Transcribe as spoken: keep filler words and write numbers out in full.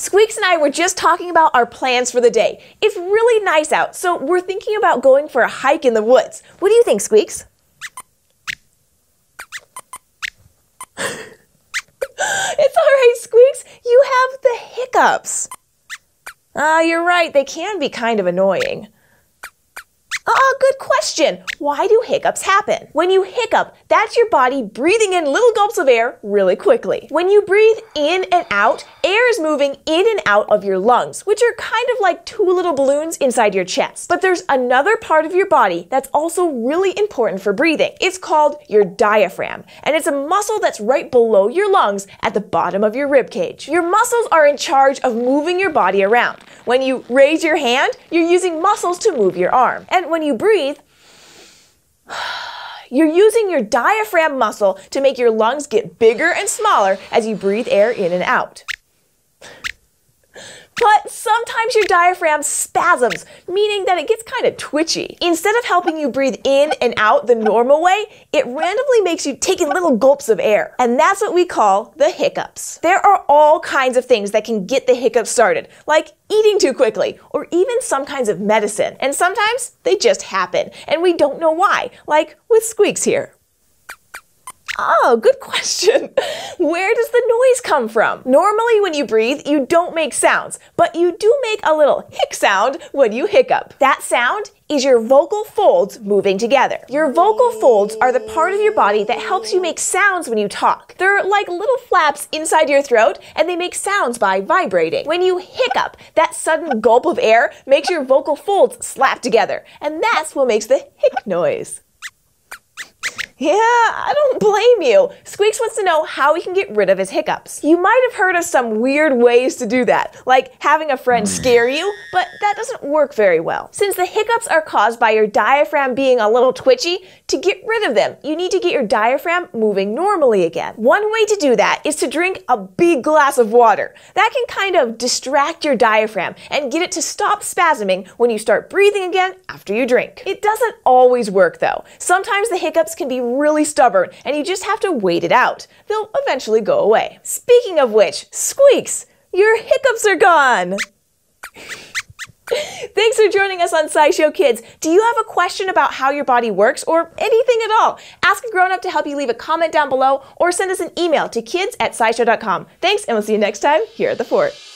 Squeaks and I were just talking about our plans for the day. It's really nice out, so we're thinking about going for a hike in the woods. What do you think, Squeaks? It's all right, Squeaks. You have the hiccups. Ah, uh, you're right. They can be kind of annoying. Ah, good question. Why do hiccups happen? When you hiccup, that's your body breathing in little gulps of air really quickly. When you breathe in and out, air is moving in and out of your lungs, which are kind of like two little balloons inside your chest. But there's another part of your body that's also really important for breathing. It's called your diaphragm, and it's a muscle that's right below your lungs at the bottom of your rib cage. Your muscles are in charge of moving your body around. When you raise your hand, you're using muscles to move your arm. And when you breathe, you're using your diaphragm muscle to make your lungs get bigger and smaller as you breathe air in and out. But sometimes your diaphragm spasms, meaning that it gets kind of twitchy. Instead of helping you breathe in and out the normal way, it randomly makes you take in little gulps of air. And that's what we call the hiccups. There are all kinds of things that can get the hiccups started, like eating too quickly, or even some kinds of medicine. And sometimes they just happen, and we don't know why, like with Squeaks here. Oh, good question. Where does the noise come from? Normally when you breathe, you don't make sounds, but you do make a little hic sound when you hiccup. That sound is your vocal folds moving together. Your vocal folds are the part of your body that helps you make sounds when you talk. They're like little flaps inside your throat, and they make sounds by vibrating. When you hiccup, that sudden gulp of air makes your vocal folds slap together, and that's what makes the hic noise. Yeah, I don't blame you. Squeaks wants to know how he can get rid of his hiccups. You might have heard of some weird ways to do that, like having a friend scare you, but that doesn't work very well. Since the hiccups are caused by your diaphragm being a little twitchy, to get rid of them, you need to get your diaphragm moving normally again. One way to do that is to drink a big glass of water. That can kind of distract your diaphragm and get it to stop spasming when you start breathing again after you drink. It doesn't always work though. Sometimes the hiccups can be really stubborn, and you just have to wait it out. They'll eventually go away. Speaking of which, Squeaks, your hiccups are gone! Thanks for joining us on SciShow Kids. Do you have a question about how your body works or anything at all? Ask a grown-up to help you leave a comment down below or send us an email to kids at scishow dot com. Thanks, and we'll see you next time here at the Fort.